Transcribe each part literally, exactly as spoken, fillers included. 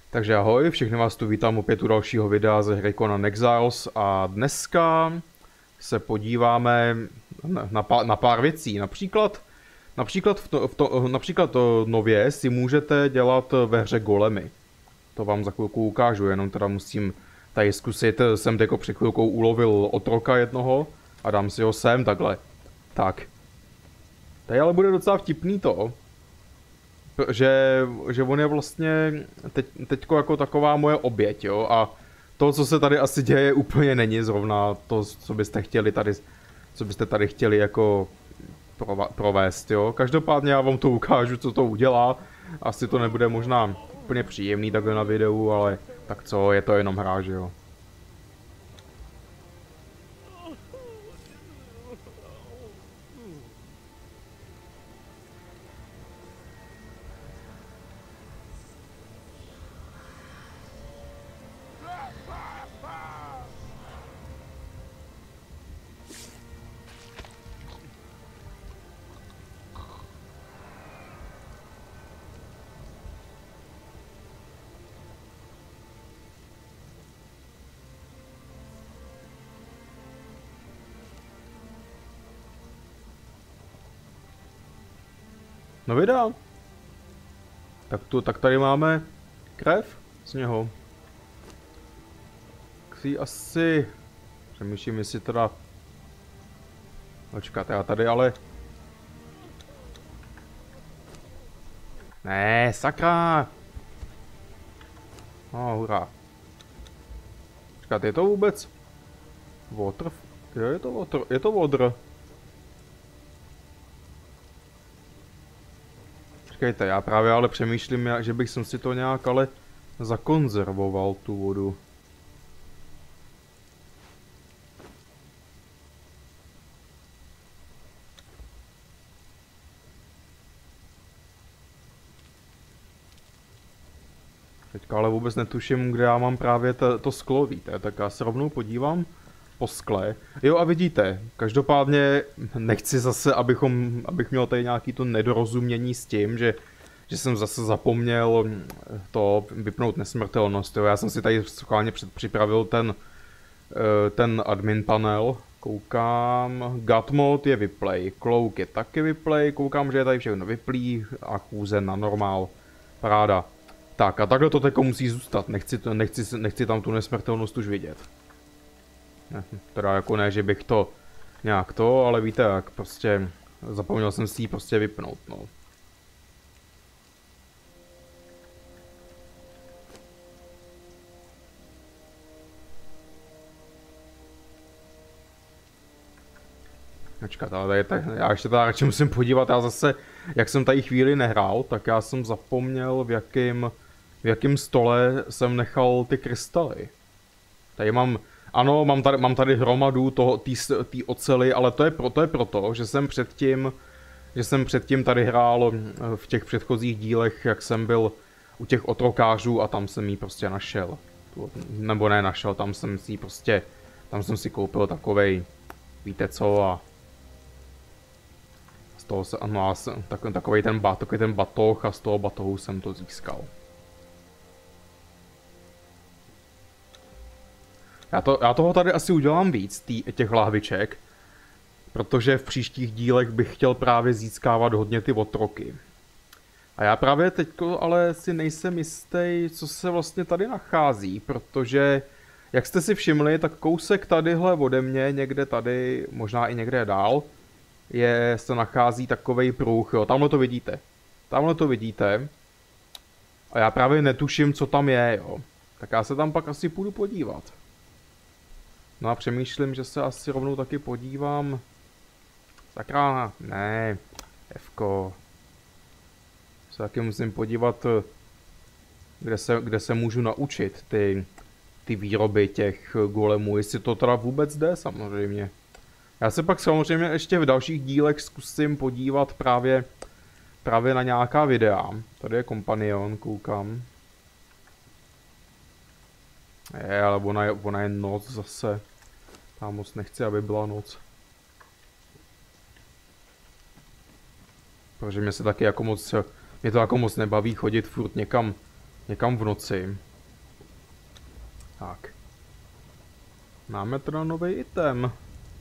Takže ahoj, všechny vás tu vítám opět u dalšího videa ze hry Conan Exiles a dneska se podíváme na, na, pár, na pár věcí. Například, například, v to, v to, například to nově si můžete dělat ve hře golemy. To vám za chvilku ukážu, jenom teda musím tady zkusit. Jsem jako před chvilkou ulovil otroka jednoho a dám si ho sem takhle. Tak. Tady ale bude docela vtipný to, že, že on je vlastně teď, teďko jako taková moje oběť, jo, a to, co se tady asi děje, úplně není zrovna to, co byste chtěli tady, co byste tady chtěli jako provést, jo. Každopádně já vám to ukážu, co to udělá. Asi to nebude možná úplně příjemný takhle na videu, ale tak co, je to jenom hra, že jo. No vydá. Tak, tu, tak tady máme krev z něho. Tak si asi... Přemýšlím, jestli teda... Počkat, já tady ale... Ne, sakra! No, hurá. Počkat, je to vůbec... Water? Jo, je to water, je to water. Počkejte, já právě ale přemýšlím, že bych si to nějak ale zakonzervoval tu vodu. Teďka ale vůbec netuším, kde já mám právě to, to sklo, víte, tak já se rovnou podívám po skle. Jo a vidíte, každopádně nechci zase, abychom, abych měl tady nějaký to nedorozumění s tím, že, že jsem zase zapomněl to vypnout nesmrtelnost. Jo. Já jsem si tady schválně připravil ten, ten admin panel. Koukám, God mode je vyplay, cloak je taky vyplay, koukám, že je tady všechno vyplý a chůze na normál. Paráda. Tak a takhle to teď musí zůstat, nechci, to, nechci, nechci tam tu nesmrtelnost už vidět. Ne, teda jako ne, že bych to nějak to, ale víte jak, prostě zapomněl jsem si ji prostě vypnout, no. Počkat, ale tady, tak, já ještě tady radši musím podívat, já zase, jak jsem tady chvíli nehrál, tak já jsem zapomněl v jakém, v jakém stole jsem nechal ty krystaly. Tady mám... Ano, mám tady, mám tady hromadu té ocely, ale to je, pro, to je proto, že jsem předtím, že jsem předtím tady hrál v těch předchozích dílech, jak jsem byl u těch otrokářů a tam jsem ji prostě našel. Nebo ne našel, tam jsem si prostě, tam jsem si koupil takovej, víte co, a z toho se, no, tak, takovej ten, bat, takový ten batoh a z toho batohu jsem to získal. Já, to, já toho tady asi udělám víc, tý, těch lahviček, protože v příštích dílech bych chtěl právě získávat hodně ty otroky. A já právě teďko ale si nejsem jistý, co se vlastně tady nachází, protože, jak jste si všimli, tak kousek tadyhle ode mě, někde tady, možná i někde dál, je, se nachází takovej pruh, jo, tamhle to vidíte. Tamhle to vidíte. A já právě netuším, co tam je, jo. Tak já se tam pak asi půjdu podívat. No a přemýšlím, že se asi rovnou taky podívám. Sakra, ne, Fko. Se taky musím podívat, kde se, kde se můžu naučit ty, ty výroby těch golemů, jestli to teda vůbec jde samozřejmě. Já se pak samozřejmě ještě v dalších dílech zkusím podívat právě, právě na nějaká videa. Tady je kompanion, koukám. Je, ale ona je, ona je noc zase. Já moc nechci, aby byla noc. Protože mě se taky jako moc, mě to jako moc nebaví chodit furt někam, někam v noci. Tak. Máme teda nový item.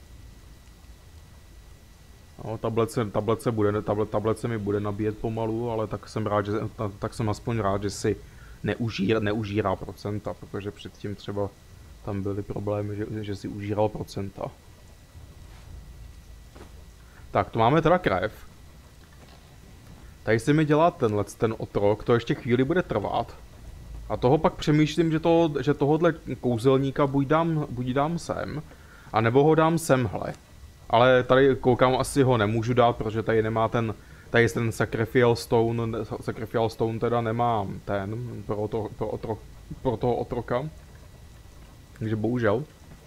No, tablet se, tablet se, bude, tablet, tablet se mi bude nabíjet pomalu, ale tak jsem rád, že, tak jsem aspoň rád, že si neužírá, neužírá procenta, protože předtím třeba tam byly problémy, že, že si užíral procenta. Tak, tu máme teda krev. Tady se mi dělá tenhle ten otrok, to ještě chvíli bude trvat. A toho pak přemýšlím, že, to, že tohohle kouzelníka buď dám, buď dám sem, anebo ho dám semhle. Ale tady koukám, asi ho nemůžu dát, protože tady nemá ten, tady ten Sacrificial Stone, Sacrificial Stone teda nemá ten, pro, to, pro, otro, pro toho otroka. Takže bohužel.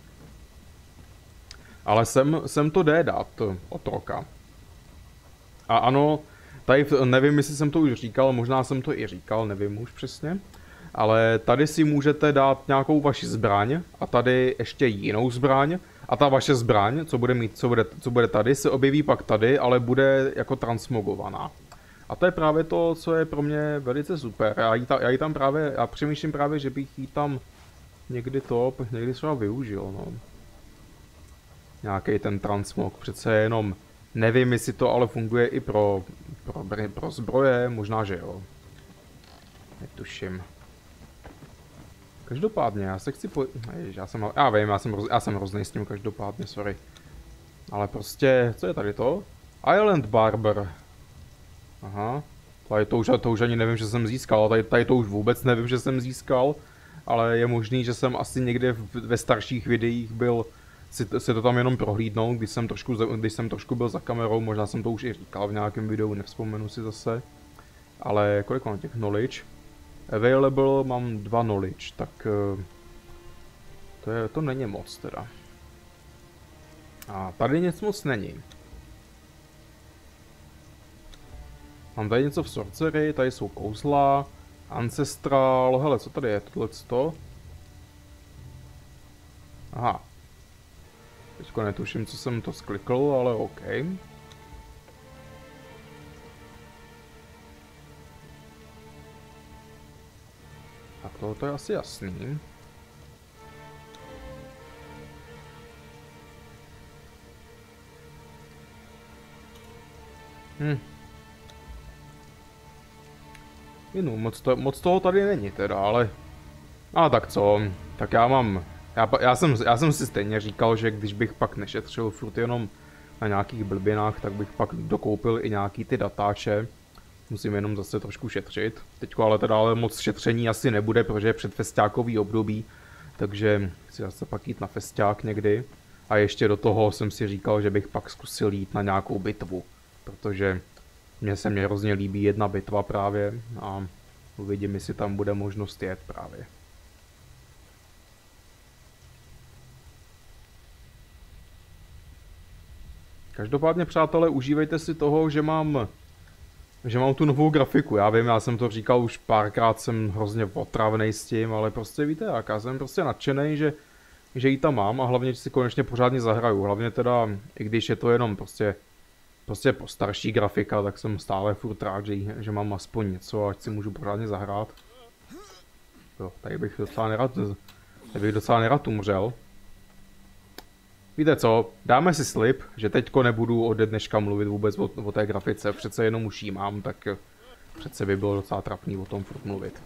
Ale sem, sem to jde dát, otroka. A ano, tady nevím, jestli jsem to už říkal, možná jsem to i říkal, nevím už přesně. Ale tady si můžete dát nějakou vaši zbraň a tady ještě jinou zbraň. A ta vaše zbraň, co bude mít, co bude, co bude tady, se objeví pak tady, ale bude jako transmogovaná. A to je právě to, co je pro mě velice super. Já ji, ta, já ji tam právě, já přemýšlím právě, že bych ji tam někdy to, někdy třeba využil, no. Nějaký ten transmog, přece jenom nevím, jestli to ale funguje i pro, pro, pro zbroje, možná, že jo. Netuším. Každopádně, já se chci po... Ježiš, já jsem, já vím, já jsem, roz... já jsem hrozný s tím každopádně, sorry. Ale prostě, co je tady to? Island Barber. Aha. Tady to už, to už ani nevím, že jsem získal, tady, tady to už vůbec nevím, že jsem získal. Ale je možný, že jsem asi někde v, ve starších videích byl si, si to tam jenom prohlídnout, když jsem, trošku, když jsem trošku byl za kamerou, možná jsem to už i říkal v nějakém videu, nevzpomenu si zase. Ale kolik mám těch knowledge? Available mám dva knowledge, tak to, je, to není moc teda. A tady nic moc není. Mám tady něco v sorcery, tady jsou kouzla, ancestral, hele, co tady je, tohleto? Aha. Teďko netuším, co jsem to sklikl, ale OK. Tak tohoto je asi jasný. Hm. Jinu, moc, to, moc toho tady není teda, ale... A tak co, tak já mám... Já, já, jsem, já jsem si stejně říkal, že když bych pak nešetřil furt jenom na nějakých blbinách, tak bych pak dokoupil i nějaký ty datáče. Musím jenom zase trošku šetřit. Teďko ale teda ale moc šetření asi nebude, protože je předfesťákový období. Takže chci zase pak jít na festiák někdy. A ještě do toho jsem si říkal, že bych pak zkusil jít na nějakou bitvu. Protože mně se mě hrozně líbí jedna bitva právě. A uvidím, jestli tam bude možnost jet právě. Každopádně, přátelé, užívejte si toho, že mám... že mám tu novou grafiku, já vím, já jsem to říkal už párkrát, jsem hrozně otravnej s tím, ale prostě víte jak, já jsem prostě nadšenej, že, že ji tam mám a hlavně, že si konečně pořádně zahraju, hlavně teda, i když je to jenom prostě, prostě postarší grafika, tak jsem stále furt rád, že, že mám aspoň něco, ať si můžu pořádně zahrát. Jo, tady bych docela nerad, tady bych docela nerad umřel. Víte co, dáme si slib, že teďko nebudu ode dneška mluvit vůbec o, o té grafice, přece jenom už ji mám, tak přece by bylo docela trapný o tom furt mluvit.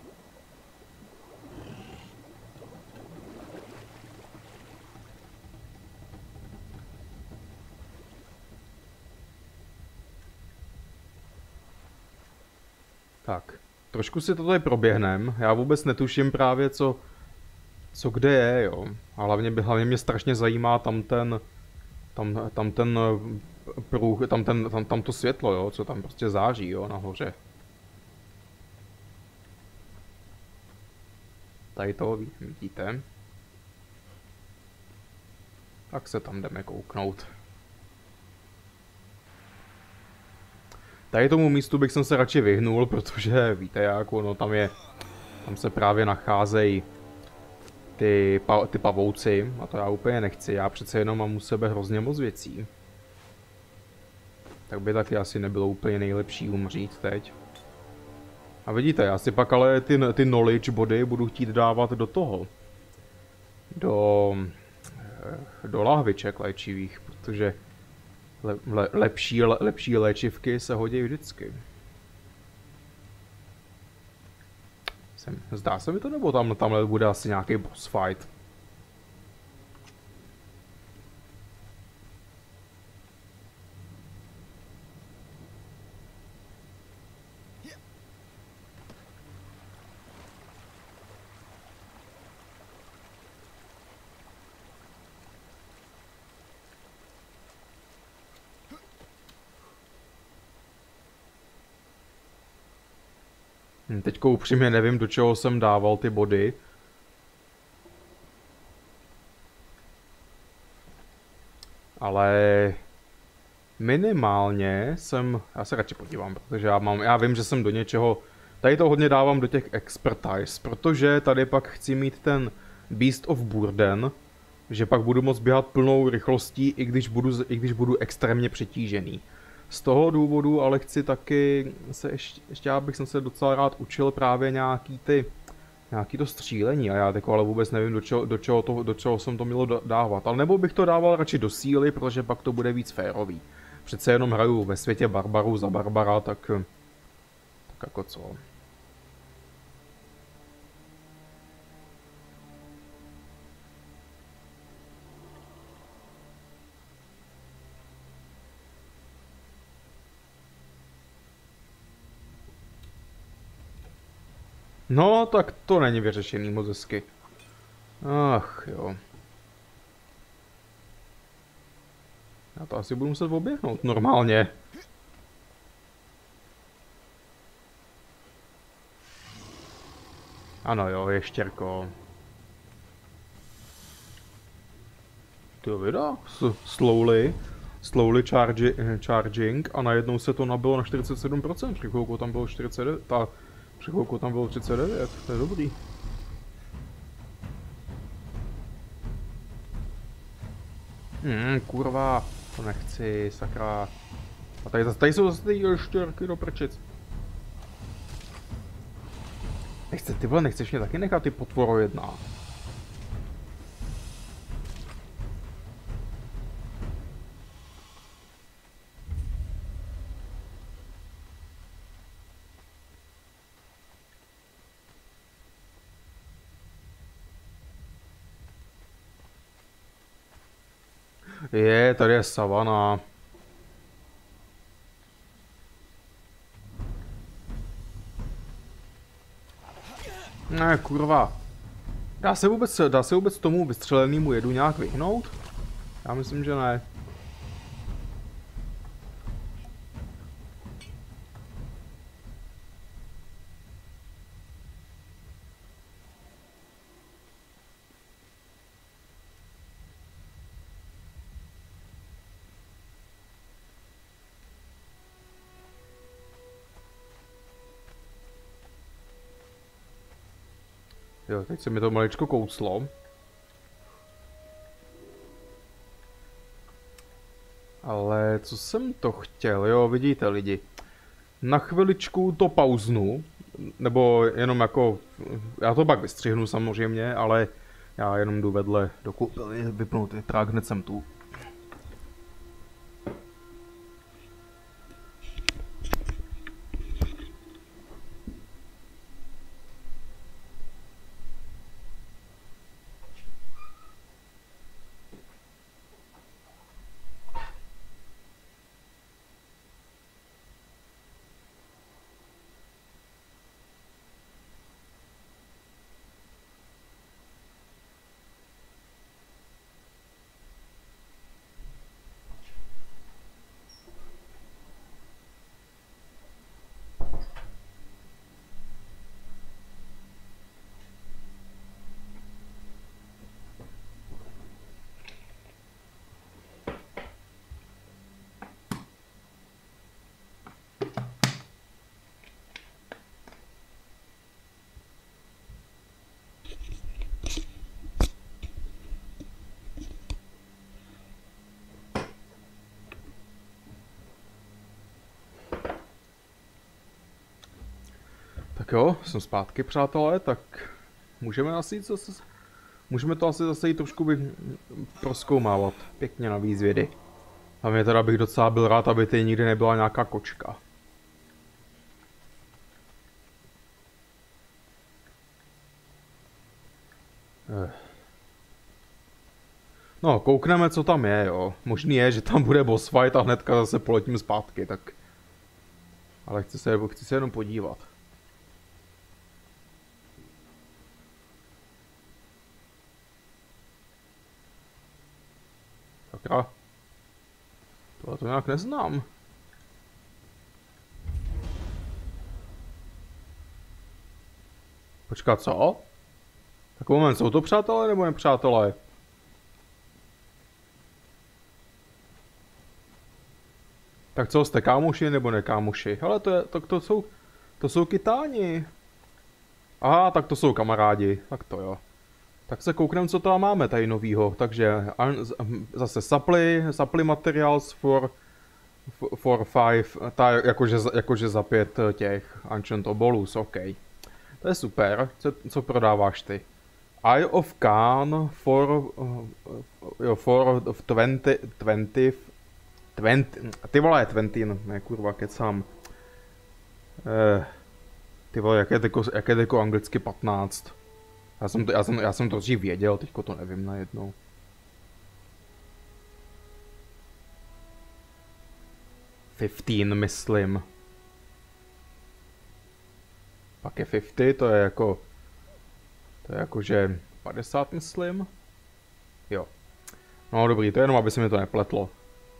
Tak, trošku si to tady proběhnem, já vůbec netuším právě co... Co kde je, jo. A hlavně, hlavně mě strašně zajímá tam ten, tam, tam ten průh, tam, ten, tam, tam to světlo, jo, co tam prostě září, jo, nahoře. Tady to vidíte. Tak se tam jdeme kouknout. Tady tomu místu bych jsem se radši vyhnul, protože víte jak, ono tam je, tam se právě nacházejí Ty, pa, ty pavouci, a to já úplně nechci, já přece jenom mám u sebe hrozně moc věcí. Tak by taky asi nebylo úplně nejlepší umřít teď. A vidíte, já si pak ale ty, ty knowledge body budu chtít dávat do toho. Do, do lahviček léčivých, protože le, le, lepší, le, lepší léčivky se hodí vždycky. Jsem, zdá se mi to, nebo tam, tamhle bude asi nějaký boss fight. Teďka upřímně nevím, do čeho jsem dával ty body. Ale minimálně jsem, já se radši podívám, protože já mám, já vím, že jsem do něčeho, tady to hodně dávám do těch expertise, protože tady pak chci mít ten Beast of Burden, že pak budu moct běhat plnou rychlostí, i když budu, i když budu extrémně přetížený. Z toho důvodu ale chci taky se ještě, ještě abych jsem se docela rád učil právě nějaký ty, nějaký to střílení a já teď ale vůbec nevím, do čeho, do čeho, to, do čeho jsem to mělo dávat. Ale nebo bych to dával radši do síly, protože pak to bude víc férový. Přece jenom hraju ve světě barbarů za barbara, tak, tak jako co. No, tak to není vyřešený moc hezky. Ach jo. Já to asi budu muset oběhnout normálně. Ano jo, ještěrko. Ty vida, slowly, slowly chargi, charging a najednou se to nabilo na čtyřicet sedm procent, při chvilku tam bylo čtyřicet devět, ta, při chvilku tam bylo třicet devět, to je dobrý. Hmm, kurva, to nechci, sakra. A tady, tady jsou zase ty ještěrky do prčic. Nechce, ty vole, nechceš mě taky nechat, ty potvoro jedna. Je, tady je savana. Ne, kurva. Dá se vůbec, dá se vůbec tomu vystřelenému jedu nějak vyhnout? Já myslím, že ne. Jo, teď se mi to maličko kouslo. Ale co jsem to chtěl, jo, vidíte lidi. Na chviličku to pauznu, nebo jenom jako, já to pak vystřihnu samozřejmě, ale já jenom jdu vedle do koupelny vypnout větrák, hned jsem tu. Tak jo, jsem zpátky, přátelé, tak můžeme asi zase, můžeme to asi zase i trošku vy, prozkoumávat. Pěkně na výzvědy. A mě teda bych docela byl rád, aby tady nikdy nebyla nějaká kočka. Eh. No, koukneme, co tam je, jo. Možný je, že tam bude boss fight a hnedka zase poletím zpátky, tak... Ale chci se, chci se jenom podívat. Sakra. Tohle to nějak neznám. Počkat, co? Tak moment, jsou to přátelé nebo nepřátelé? Tak co, jste kámoši nebo nekámoši? Hele, to, je, to, to jsou, to jsou kytáni. Aha, tak to jsou kamarádi, tak to jo. Tak se koukneme, co tam máme tady novýho. Takže zase supply, supply materials for, for five, ta, jakože, jakože za pět těch Ancient Obolus, ok. To je super, co, co prodáváš ty? Eye of Khan for, jo, for twenty, twenty, twenty, ty vole, twenty, ne kurva, kecám. Eh, ty vole, jak je teko, jak je teko anglicky patnáct. Já jsem to, já jsem, já jsem to dřív věděl, teďko to nevím najednou. fifteen, myslím. Pak je fifty, to je jako... To je jako, že padesát, myslím. Jo. No dobrý, to je jenom, aby se mi to nepletlo.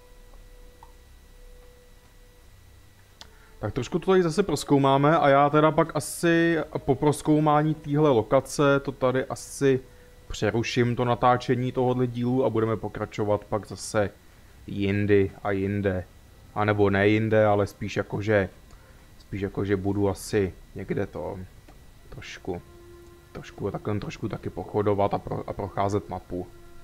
Tak trošku to tady zase prozkoumáme a já teda pak asi po prozkoumání téhle lokace to tady asi přeruším to natáčení tohohle dílu a budeme pokračovat pak zase jindy a jinde. A nebo ne jinde, ale spíš jakože, spíš jakože budu asi někde to trošku, trošku takhle trošku taky pochodovat a, pro, a procházet mapu.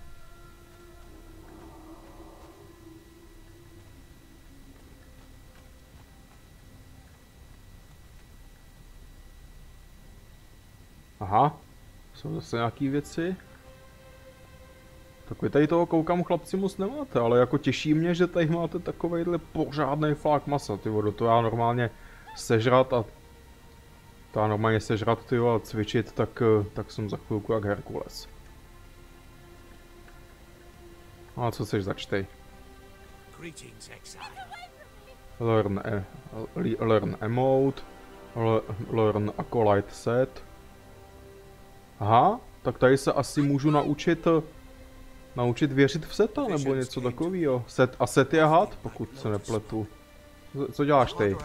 Aha, jsou zase nějaký věci. Tak vy tady toho koukám, chlapci, moc nemáte, ale jako těší mě, že tady máte takovejhle pořádnej flák masa, tyvo, do toho já normálně sežrat a... To já normálně sežrat, tyvo, a cvičit, tak, tak jsem za chvilku jak Herkules. A co chceš začtej? Learn, e, learn emote, learn acolyte set. Aha, tak tady se asi můžu naučit naučit věřit v seta nebo něco takového. Set a set je had, pokud se nepletu. Co, co děláš ty?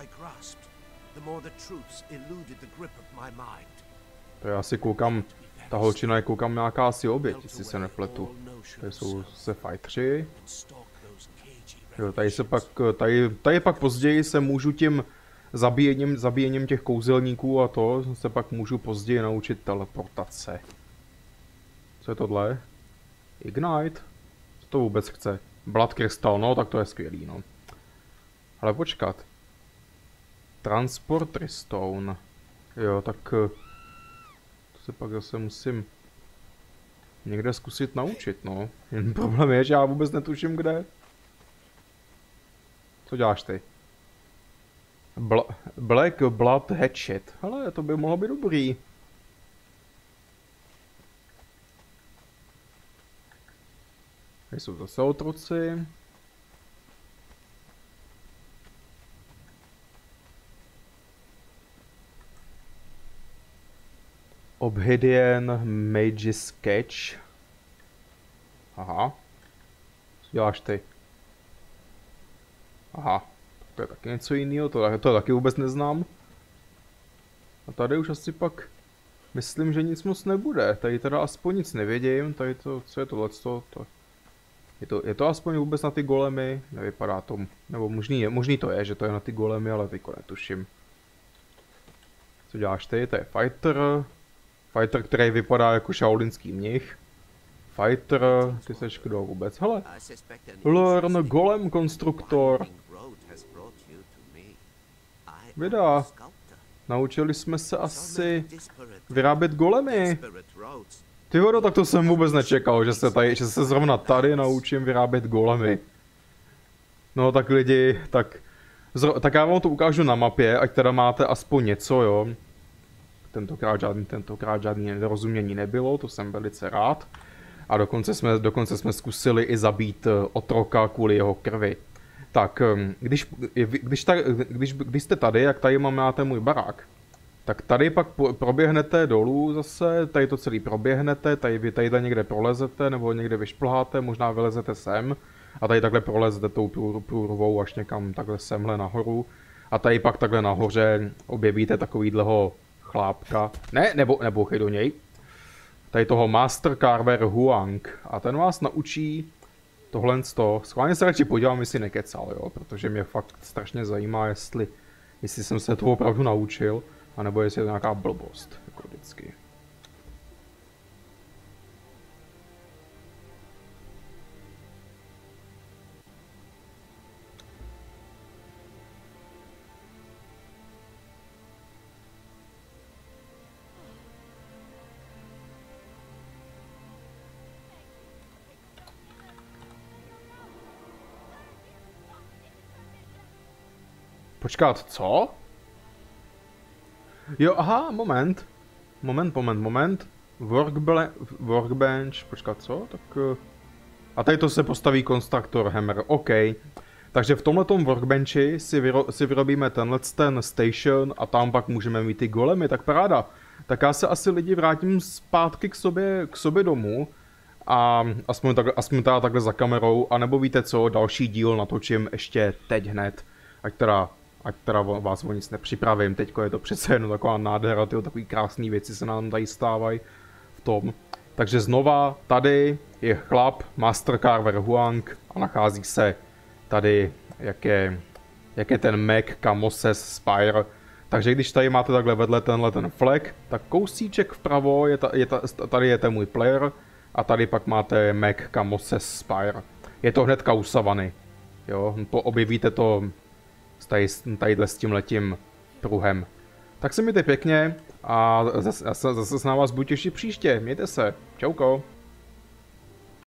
To já si koukám, ta holčina je koukám nějaká asi oběť, jestli se nepletu. Tady jsou se fightři. Jo, tady se pak, tady, tady pak později se můžu tím zabíjením, zabíjením těch kouzelníků a to se pak můžu později naučit teleportace. Co je tohle? Ignite? Co to vůbec chce? Blood Crystal, no tak to je skvělý, no. Ale počkat. Transporter Stone. Jo, tak... To se pak zase musím... někde zkusit naučit, no. Jen problém je, že já vůbec netuším kde. Co děláš ty? Bla Black Blood Hatchet. Hele, to by mohlo být dobrý. Tady jsou zase otroci. Obsidian Mage Sketch. Aha. Co děláš ty? Aha. To je taky něco jiného, to, to taky vůbec neznám. A tady už asi pak myslím, že nic moc nebude. Tady teda aspoň nic nevědím. Tady to, co je tohleto? To, je, to, je to aspoň vůbec na ty golemy? Nevypadá to. Nebo možný, je, možný to je, že to je na ty golemy, ale teďko netuším. Co děláš ty? To je fighter. Fighter, který vypadá jako šaolinský mnich. Fighter, ty seš kdo vůbec? Hele. Learn golem konstruktor. Vydá. Naučili jsme se asi vyrábět golemy. Ty vodo, tak to jsem vůbec nečekal, že se, tady, že se zrovna tady naučím vyrábět golemy. No tak lidi, tak, tak já vám to ukážu na mapě, ať teda máte aspoň něco, jo. Tentokrát žádný, tentokrát žádný nedorozumění nebylo, to jsem velice rád. A dokonce jsme, dokonce jsme zkusili i zabít otroka kvůli jeho krvi. Tak, když, když, ta, když, když jste tady, jak tady máte můj barák, tak tady pak proběhnete dolů zase, tady to celý proběhnete, tady vy tadyhle někde prolezete, nebo někde vyšplháte, možná vylezete sem, a tady takhle prolezete tou průrvou až někam takhle semhle nahoru. A tady pak takhle nahoře objevíte takovýhleho chlápka, ne, nebo, nebo do něj. Tady toho Master Carver Huang, a ten vás naučí tohle z toho. Schválně se radši podívám, jestli nekecal, jo, protože mě fakt strašně zajímá, jestli, jestli jsem se to opravdu naučil, anebo jestli je to nějaká blbost, jako vždycky. Počkat, co? Jo, aha, moment. Moment, moment, moment. Workble workbench, počkat, co? Tak... A tady to se postaví konstruktor Hammer, OK. Takže v tomhletom workbenchi si, vyro si vyrobíme tenhle ten station a tam pak můžeme mít ty golemy, tak paráda. Tak já se asi lidi vrátím zpátky k sobě, k sobě domů. A aspoň, tak, aspoň teda takhle za kamerou, anebo víte co, další díl natočím ještě teď hned. Ať teda... Ať teda vás o nic nepřipravím, teďko je to přece jenom taková nádhera, tyjo, takový krásný věci se nám tady stávají v tom. Takže znova, tady je chlap, Master Carver Huang, a nachází se tady, jak je, jak je ten Mac Kamoses Spire. Takže když tady máte takhle vedle tenhle ten flag, tak kousíček vpravo, je ta, je ta, tady je ten můj player, a tady pak máte Mac Kamoses Spire. Je to hnedka usavaný, jo, objevíte to Tady, tadyhle s tímhletím pruhem. Tak se mějte pěkně a zase, zase, zase s náma vás budu těšit příště. Mějte se. Čauko.